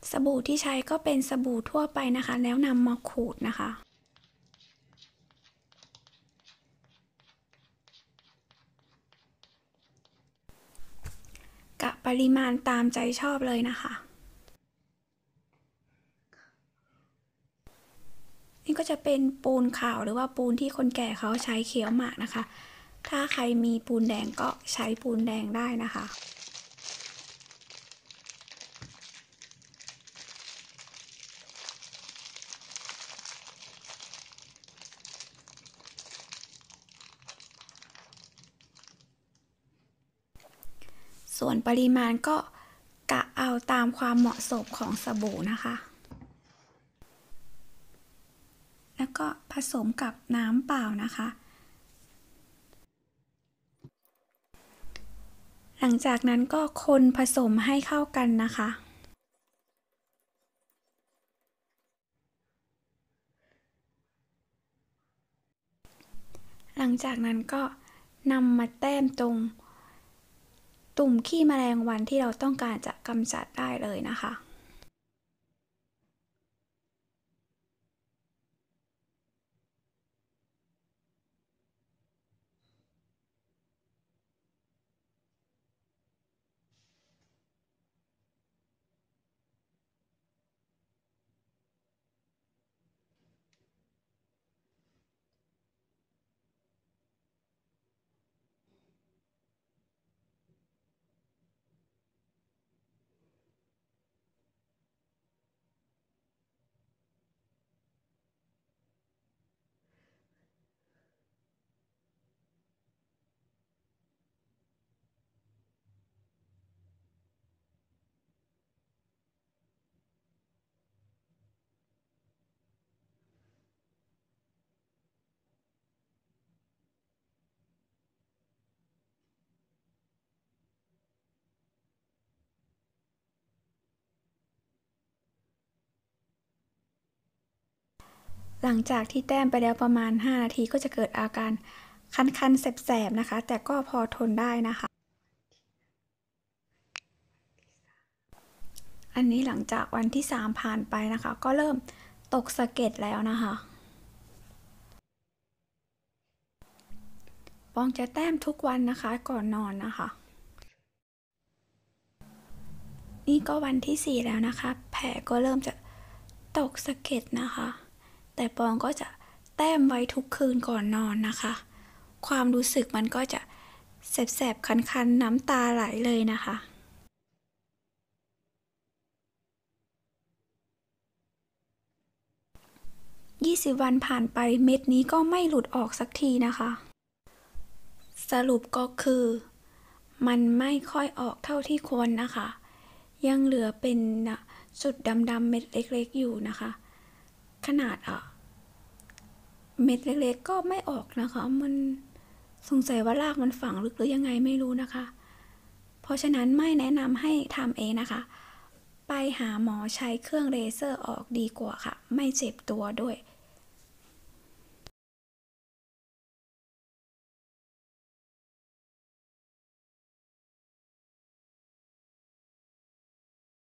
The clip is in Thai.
สบู่ที่ใช้ก็เป็นสบู่ทั่วไปนะคะแล้วนำมาขูดนะคะกะปริมาณตามใจชอบเลยนะคะนี่ก็จะเป็นปูนขาวหรือว่าปูนที่คนแก่เขาใช้เคี้ยวหมากนะคะถ้าใครมีปูนแดงก็ใช้ปูนแดงได้นะคะส่วนปริมาณก็กะเอาตามความเหมาะสมของสบู่นะคะแล้วก็ผสมกับน้ำเปล่านะคะหลังจากนั้นก็คนผสมให้เข้ากันนะคะหลังจากนั้นก็นำมาแต้มตรงตุ่มขี้แมลงวันที่เราต้องการจะกำจัดได้เลยนะคะหลังจากที่แต้มไปแล้วประมาณ5 นาทีก็จะเกิดอาการคันๆแสบๆนะคะแต่ก็พอทนได้นะคะอันนี้หลังจากวันที่3ผ่านไปนะคะก็เริ่มตกสะเก็ดแล้วนะคะปองจะแต้มทุกวันนะคะก่อนนอนนะคะนี่ก็วันที่4แล้วนะคะแผลก็เริ่มจะตกสะเก็ดนะคะแต่ปองก็จะแต้มไว้ทุกคืนก่อนนอนนะคะความรู้สึกมันก็จะแสบๆคันๆน้ำตาไหลเลยนะคะ20 วันผ่านไปเม็ดนี้ก็ไม่หลุดออกสักทีนะคะสรุปก็คือมันไม่ค่อยออกเท่าที่ควรนะคะยังเหลือเป็นจุดดำๆเม็ดเล็กๆอยู่นะคะขนาดเม็ดเล็กๆก็ไม่ออกนะคะมันสงสัยว่ารากมันฝังลึกหรือยังไงไม่รู้นะคะเพราะฉะนั้นไม่แนะนำให้ทำเองนะคะไปหาหมอใช้เครื่องเลเซอร์ออกดีกว่าค่ะไม่เจ็บตัวด้วย